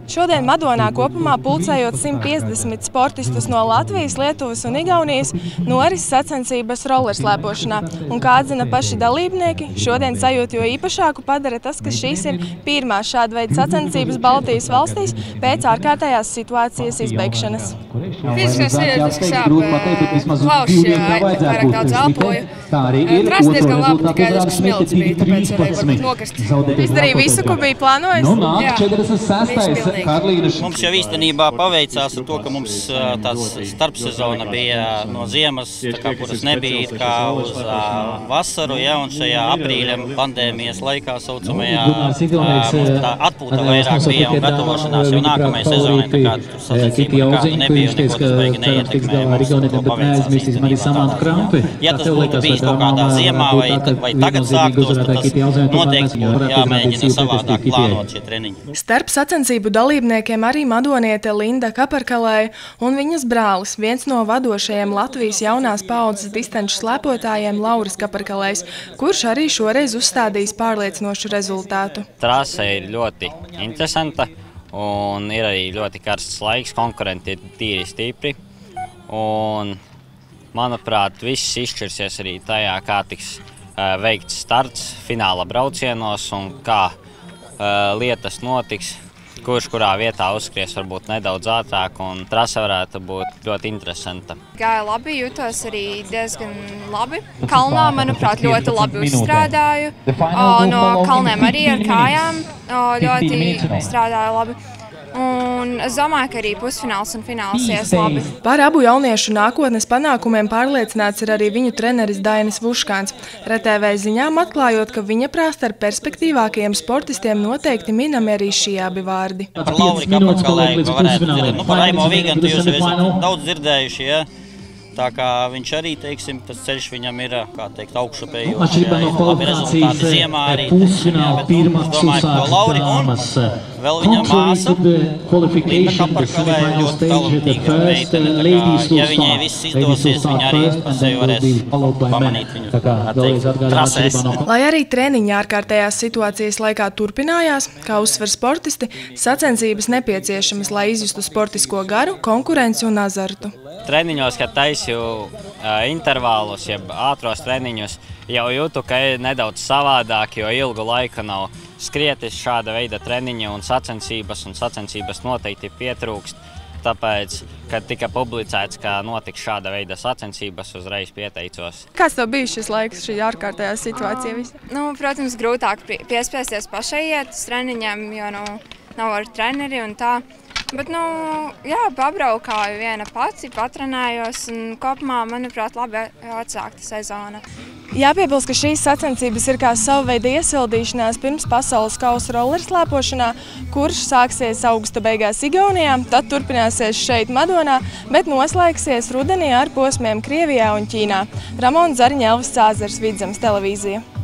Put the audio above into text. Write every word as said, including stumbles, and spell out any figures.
Šodien Madonā kopumā pulcējot simt piecdesmit sportistus no Latvijas, Lietuvas un Igaunijas norises sacensības rollerslēpošanā. Un kā atzina paši dalībnieki, šodien sajūtu jo īpašāku padara tas, ka šīs ir pirmā šāda veida sacensības Baltijas valstīs pēc ārkārtējās situācijas izbeigšanas. Fiziskās sajūtas, ka sāp plauši, vairāk daudz elpoju. Trasa diezgan labi, tikai tas smilts bija, tāpēc arī varbūt nokast. Izdarīja visu, ko bija plānojis? Jā, mums jau īstenībā paveicās ar to, ka mums tās starpsezona bija no ziemas, kā, kuras nebija kā uz vasaru, ja, un šajā aprīļa pandēmijas laikā saucamajā mums tā atpūta vairāk bija un gatavošanās jau nākamajai sezonai, tā kā tur sacensība nekādu nebija un neko tas baigi neietekmēja, mums to paveicās īstenībā tā. Ja tas būtu bijis kaut kādā ziemā vai, vai tagad sāktos, tad tas noteikti būtu jāmēģina savādāk plānot šie treniņi. Starp sacensību dalībniekiem arī madoniete Linda Kaparkalē un viņas brālis, viens no vadošajiem Latvijas jaunās paaudzes distanču slēpotājiem Lauris Kaparkalējs, kurš arī šoreiz uzstādījis pārliecinošu rezultātu. Trase ir ļoti interesanta un ir arī ļoti karsts laiks, konkurenti ir tīri stipri un, manuprāt, viss izšķirsies arī tajā, kā tiks uh, veikts starts fināla braucienos un kā uh, lietas notiks, kurš kurā vietā uzskries varbūt nedaudz ātrāk un trase varētu būt ļoti interesanta. Gāja labi, jūtos arī diezgan labi. Kalnā, manuprāt, ļoti labi uzstrādāju. O, no kalniem arī ar kājām o, ļoti strādāju labi. Un es domāju, ka arī pusfināls un fināls ies labi. Par abu jauniešu nākotnes panākumiem pārliecināts ir arī viņu treneris Dainis Vuškāns. R T V ziņām atklājot, ka viņa prāt ar perspektīvākajiem sportistiem noteikti minami arī šie abi vārdi. Par Lauri Kaparkalēju varētu dzirdēt. Nu, par Aimo Vīgantu jūs jau esat daudz dzirdējuši, ja? Tā kā viņš arī, teiksim, tas ceļš viņam ir, kā teikt, augšupējoši, ja, labi rezultāti ziemā arī, ja, bet, nu, es domāju, ka to Lauri un vēl viņa māsa, Linda Kaparkalēja, ļoti talantīga meitene, tā kā, ja viņai viss izdosies, viņa arī par sevi varēs pamanīt viņu, kā teikt, trasēs. Lai arī treniņi ārkārtējās situācijas laikā turpinājās, kā uzsver sportisti, sacensības nepieciešamas, lai izjustu sportisko garu, konkurenci un azartu. Treniņos, kad taisju intervālus, jeb ātros treniņus, jau jūtu, ka ir nedaudz savādāk, jo ilgu laiku nav skrietis šāda veida treniņi un sacensības, un sacensības noteikti pietrūkst. Tāpēc, kad tika publicēts, ka notiks šāda veida sacensības, uzreiz pieteicos. Kāds tev bija šis laiks, šī ārkārtējā situācija visa? Nu, protams, grūtāk piespiesties pašai iet uz treniņiem, jo nu, nav ar treneri un tā. Bet, nu, jā, pabraukāju viena pati, patrenējos un kopumā, manuprāt, labi atsākta sezona. Jāpiebilst, ka šīs sacensības ir kā sava veida iesildīšanās pirms pasaules kausa rollerslēpošanā, kurš sāksies augusta beigās Igaunijā, tad turpināsies šeit Madonā, bet noslēgsies rudenī ar posmiem Krievijā un Ķīnā. Ramona Zariņa, Elvis Cāzars, Vidzemes televīzija.